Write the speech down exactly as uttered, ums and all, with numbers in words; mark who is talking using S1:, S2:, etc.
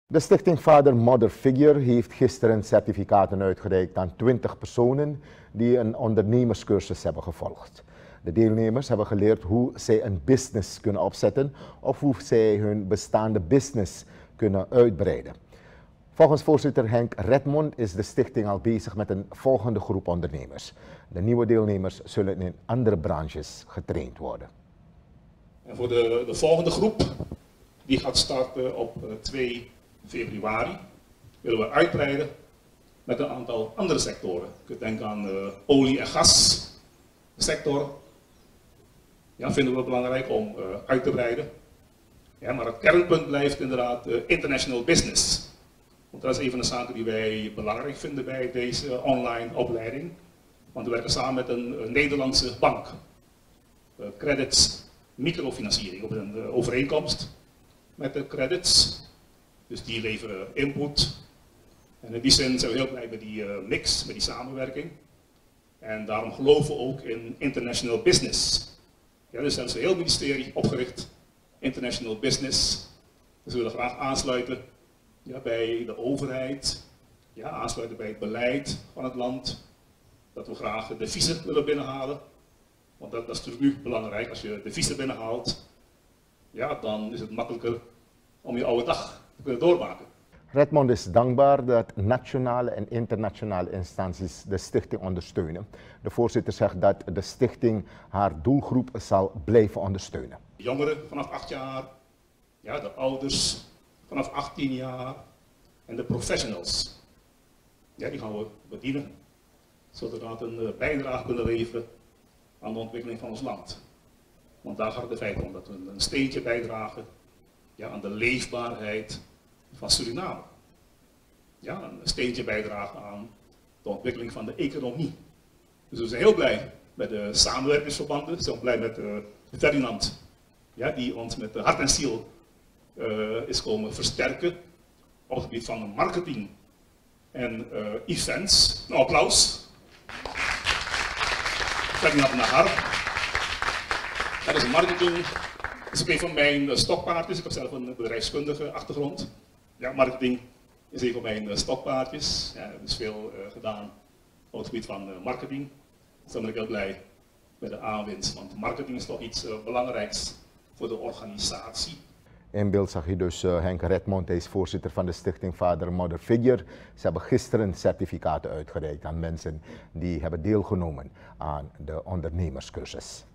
S1: De stichting Father Mother Figure heeft gisteren certificaten uitgereikt aan twintig personen die een ondernemerscursus hebben gevolgd. De deelnemers hebben geleerd hoe zij een business kunnen opzetten of hoe zij hun bestaande business kunnen uitbreiden. Volgens voorzitter Henk Redmond is de stichting al bezig met een volgende groep ondernemers. De nieuwe deelnemers zullen in andere branches getraind worden.
S2: En voor de, de volgende groep, die gaat starten op twee februari, willen we uitbreiden met een aantal andere sectoren. Je kunt denken aan de olie- en gassector. Ja, vinden we belangrijk om uh, uit te breiden. Ja, maar het kernpunt blijft inderdaad uh, international business. Want dat is een van de zaken die wij belangrijk vinden bij deze online opleiding. Want we werken samen met een, een Nederlandse bank. Uh, credits, microfinanciering op een uh, overeenkomst met de credits. Dus die leveren input. En in die zin zijn we heel blij met die uh, mix, met die samenwerking. En daarom geloven we ook in international business. Ja, dus hebben ze een heel ministerie opgericht, international business. Dus we willen graag aansluiten ja, bij de overheid, ja, aansluiten bij het beleid van het land. Dat we graag de deviezen willen binnenhalen. Want dat, dat is natuurlijk nu belangrijk. Als je de deviezen binnenhaalt, ja, dan is het makkelijker om je oude dag te kunnen doormaken.
S1: Redmond is dankbaar dat nationale en internationale instanties de stichting ondersteunen. De voorzitter zegt dat de stichting haar doelgroep zal blijven ondersteunen.
S2: Jongeren vanaf acht jaar, ja, de ouders vanaf achttien jaar en de professionals. Ja, die gaan we bedienen, zodat we een bijdrage kunnen leveren aan de ontwikkeling van ons land. Want daar gaat het in feite om, dat we een steentje bijdragen ja, aan de leefbaarheid van Suriname. Ja, een steentje bijdragen aan de ontwikkeling van de economie. Dus we zijn heel blij met de samenwerkingsverbanden. We zijn blij met uh, Ferdinand, ja, die ons met hart en ziel uh, is komen versterken op het gebied van marketing en uh, events. Nou, applaus. Ferdinand Nahar. Dat is marketing. Dat is ook een van mijn stokpaardjes. Ik heb zelf een bedrijfskundige achtergrond. Ja, marketing is een van mijn stokpaardjes. Ja, er is veel uh, gedaan op het gebied van uh, marketing. Dus dan ben ik heel blij met de aanwinst. Want marketing is toch iets uh, belangrijks voor de organisatie.
S1: In beeld zag je dus uh, Henk Redmond, hij is voorzitter van de stichting Father Mother Figure. Ze hebben gisteren certificaten uitgereikt aan mensen die hebben deelgenomen aan de ondernemerscursus.